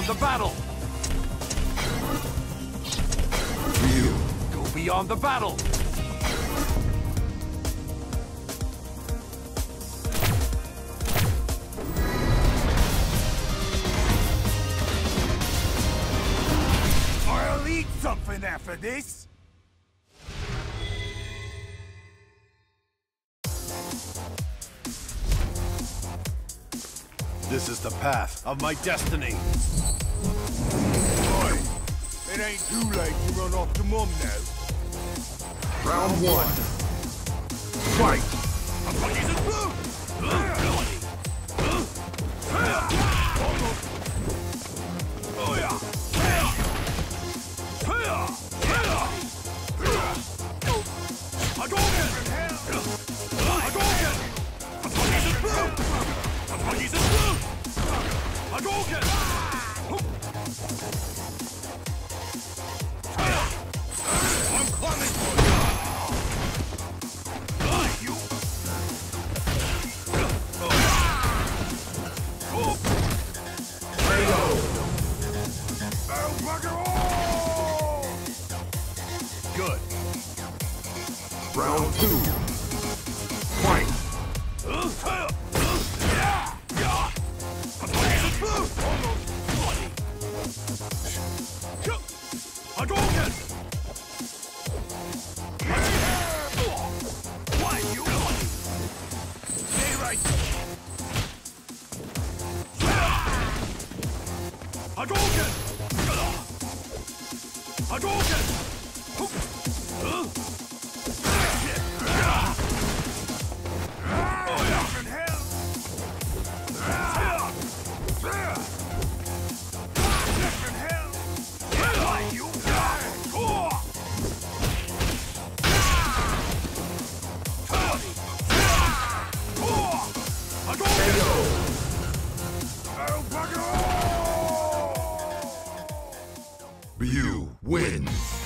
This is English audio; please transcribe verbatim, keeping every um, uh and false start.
the battle! You. Go beyond the battle! I'll eat something after this! This is the path of my destiny. Boy, it ain't too late to run off to Mum now. Round one. Fight! I'm coming for you! Oh, bugger all! Good. Round two. Fight! Hadouken! Why you? Stay right. Hadouken! Hadouken! You win!